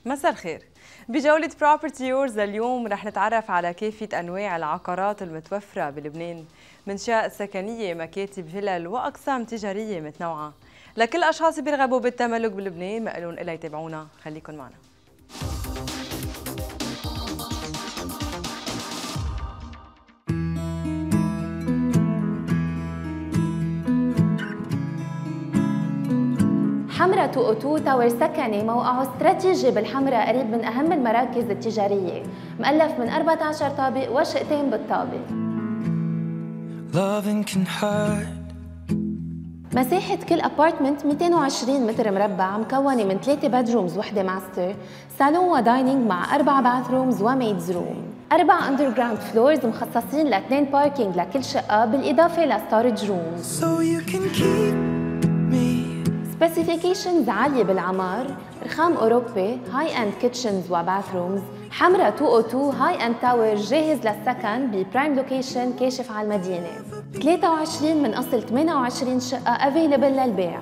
مساء الخير. بجولة Property Yours اليوم رح نتعرف على كافة أنواع العقارات المتوفرة بلبنان، من شقق سكنية، مكاتب، فلل وأقسام تجارية متنوعة. لكل الأشخاص بيرغبوا بالتملك بلبنان مقلون إلا يتابعونا، خليكن معنا. حمرة 202 تاور سكني موقعه استراتيجي بالحمرة قريب من أهم المراكز التجارية، مؤلف من 14 طابق وشقتين بالطابق. مساحة كل أبارتمنت 220 متر مربع، مكونة من 3 بدرومز وحدة ماستر، صالون ودايننج مع 4 باثرومز وميدز روم، 4 أندرجراوند فلورز مخصصين ل2 باركينج لكل شقة بالإضافة لستورج روم. سبيسيفيكيشنز عالية بالعمار، رخام أوروبي، هاي أند كيتشنز وباثرومز. حمرة 202 هاي أند تاور جاهز للسكن ببرايم لوكيشن كاشف على المدينة. 23 من أصل 28 شقة افيلبل للبيع.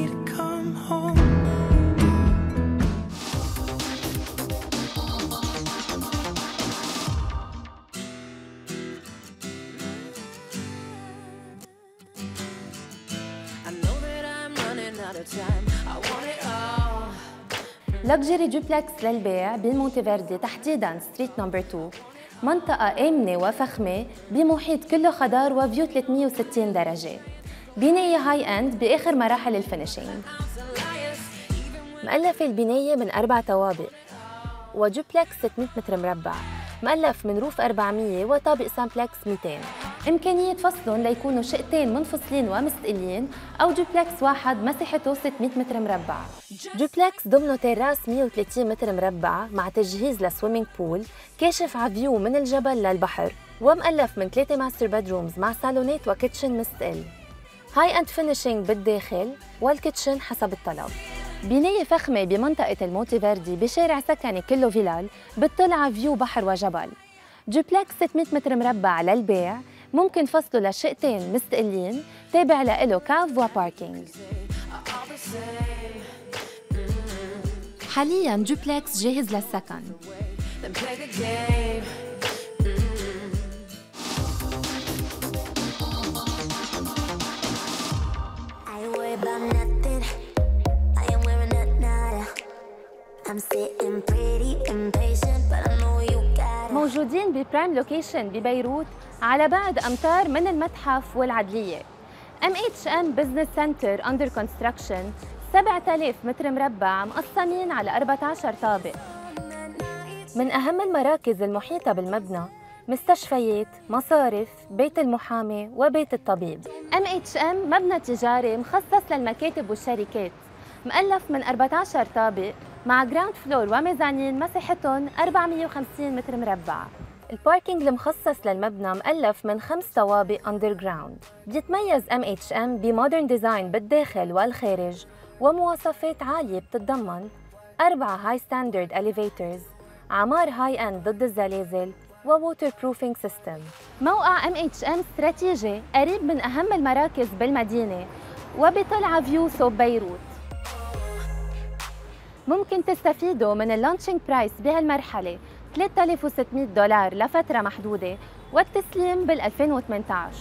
لكجري دوبلكس للبيع بالمونتيفيردي، تحديداً ستريت نمبر 2، منطقة آمنة وفخمة بمحيط كله خضار وفيو 360 درجة، بناية هاي اند بآخر مراحل الفينيشينج. مؤلفة البناية من 4 طوابق ودوبلكس 600 متر مربع، مؤلف من روف 400 وطابق سامبلكس 200. إمكانية فصلهم ليكونوا شقتين منفصلين ومستقلين أو دوبلكس واحد مساحته 600 متر مربع. دوبلكس ضمنه تيراس 130 متر مربع مع تجهيز لسويمينج بول كاشف على فيو من الجبل للبحر، ومؤلف من 3 ماستر بدرومز مع صالونات وكيتشن مستقل. هاي اند فينيشينج بالداخل والكيتشن حسب الطلب. بناية فخمة بمنطقة المونتيفيردي بشارع سكني كله فيلال بتطل على فيو بحر وجبل. دوبلكس 600 متر مربع للبيع، ممكن فصله لشقتين مستقلين تابع له كاف وباركينج. حالياً دوبلكس جاهز للسكن. موجودين ببرايم لوكيشن ببيروت على بعد أمتار من المتحف والعدلية. MHM Business Center Under Construction، 7000 متر مربع مقسمين على 14 طابق. من أهم المراكز المحيطة بالمبنى مستشفيات، مصارف، بيت المحامي وبيت الطبيب. MHM مبنى تجاري مخصص للمكاتب والشركات، مؤلف من 14 طابق مع جراوند فلور وميزانين مساحتهم 450 متر مربع. الباركينج المخصص للمبنى مؤلف من 5 طوابق أندرجراوند. بيتميز MHM بمودرن ديزاين بالداخل والخارج ومواصفات عالية بتتضمن 4 هاي ستاندرد إليفيترز، عمار هاي اند ضد الزلازل وووتر بروفينج سيستم. موقع MHM استراتيجي قريب من أهم المراكز بالمدينة وبيطل على فيو صوب بيروت. ممكن تستفيدوا من اللانشينج برايس بهالمرحلة $3600 لفترة محدودة والتسليم بال 2018.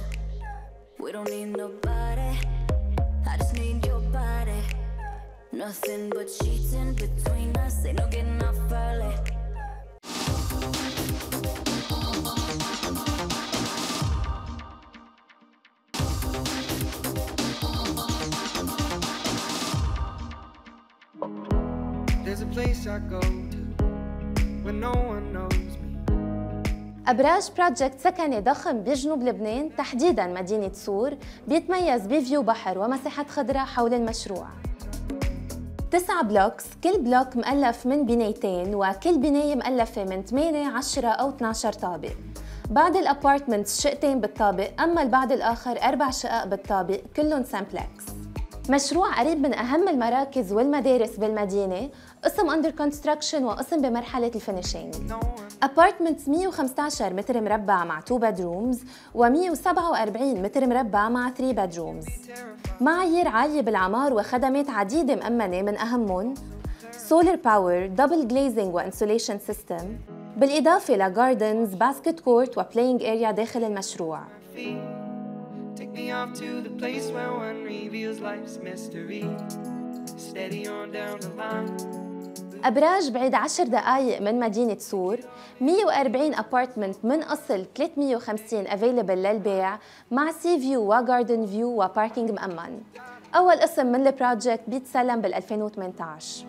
There's a place I go to when no one knows me. أبراج بروجكت سكني ضخم بجنوب لبنان، تحديداً مدينة سور، بيتميز بفيو بحر ومساحة خضراء حول المشروع. 9 بلوكس، كل بلوك مؤلف من بنايتين وكل بناية مؤلفة من 8، 10 أو 12 طابق. بعض الأبارتمنتس شقتين بالطابق، أما البعض الآخر 4 شقق بالطابق كلهم سامبلكس. مشروع قريب من أهم المراكز والمدارس بالمدينة، قسم أندر كونستراكشن وقسم بمرحلة الفينيشينج. أبارتمنتس 115 متر مربع مع 2 بدرومز و147 متر مربع مع 3 بدرومز. معايير عالية بالعمار وخدمات عديدة مأمنة، من أهمهم سولار باور، دبل جليزنج وانسوليشن سيستم، بالإضافة لجاردنز، باسكت كورت وبلاينج اريا داخل المشروع. Take me off to the place where one reveals life's mystery. Steady on down the line. أبراج بعيد 10 دقايق من مدينة سور، 140 أبارتمنت من أصل 350 افيلبل للبيع مع سي فيو وجاردن فيو وباركينج مأمن. أول قسم من البروجكت بيتسلم بال 2018.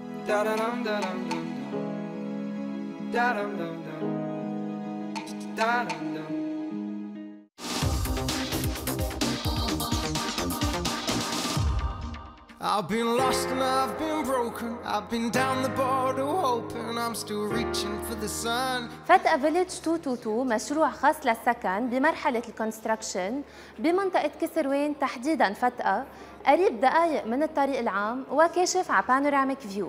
I've been lost and I've been broken. I've been down the border hoping I'm still reaching for the sun. فتقة فيليج 222 مشروع خاص للسكن بمرحلة الكونستراكشن بمنطقة كسروين تحديداً فتقة، قريب دقايق من الطريق العام وكاشف على بانوراميك فيو.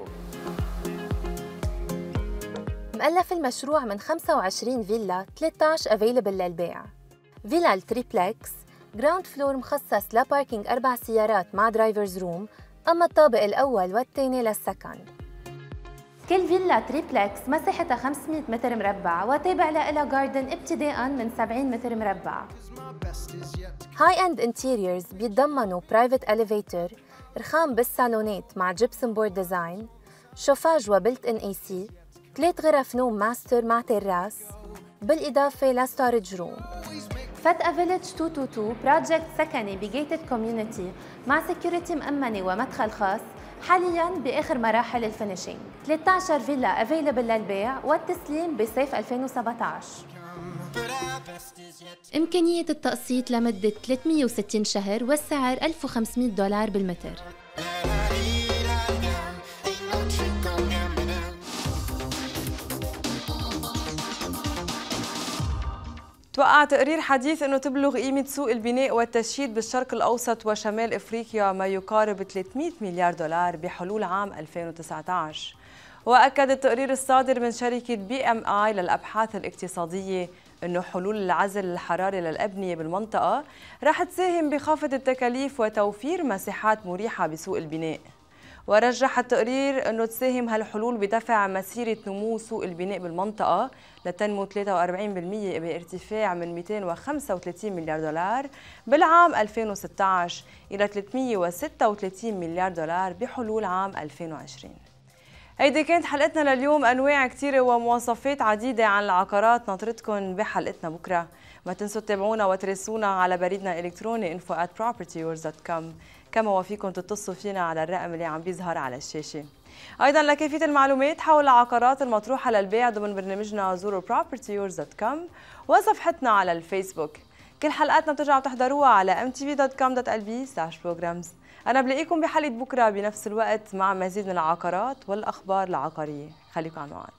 مؤلف المشروع من 25 فيلا، 13 افيلبل للبيع. فيلا التريبلكس جراوند فلور مخصص لباركينج 4 سيارات مع درايفرز روم، أما الطابق الأول والثاني للسكن. كل فيلا تريبلكس مساحتها 500 متر مربع وتابع لها جاردن ابتداءً من 70 متر مربع. هاي اند انتيريورز بيتضمنوا برايفت اليفيتر، رخام بالصالونات مع جيبسون بورد ديزاين، شوفاج وبلت ان اي سي، 3 غرف نوم ماستر مع تراس، بالإضافة لستورج روم. فتقة فيليج 222 بروجكت سكني بجيتد كوميونيتي مع سكيورتي مأمنة ومدخل خاص، حالياً بآخر مراحل الفينيشينج. 13 فيلا افيلبل للبيع والتسليم بصيف 2017. إمكانية التقسيط لمدة 360 شهر والسعر $1500 بالمتر. توقع تقرير حديث أنه تبلغ قيمة سوق البناء والتشييد بالشرق الأوسط وشمال إفريقيا ما يقارب 300 مليار دولار بحلول عام 2019. وأكد التقرير الصادر من شركة BMI للأبحاث الاقتصادية أنه حلول العزل الحراري للأبنية بالمنطقة رح تساهم بخفض التكاليف وتوفير مساحات مريحة بسوق البناء. ورجح التقرير أنه تساهم هالحلول بدفع مسيرة نمو سوق البناء بالمنطقة لتنمو 43% بارتفاع من 235 مليار دولار بالعام 2016 إلى 336 مليار دولار بحلول عام 2020. هيدي كانت حلقتنا لليوم، أنواع كثيرة ومواصفات عديدة عن العقارات ناطرتكم بحلقتنا بكرة. ما تنسوا تتابعونا وتراسلونا على بريدنا الإلكتروني info@propertyyours.com، كما وفيكم تتصلوا فينا على الرقم اللي عم بيظهر على الشاشة. أيضاً لكافة المعلومات حول العقارات المطروحة للبيع ضمن برنامجنا زوروا propertyyours.com وصفحتنا على الفيسبوك. كل حلقاتنا بترجعوا تحضروها على mtv.com.lb/programs. أنا بلاقيكم بحلقة بكرة بنفس الوقت مع مزيد من العقارات والأخبار العقارية. خليكم على الموعد.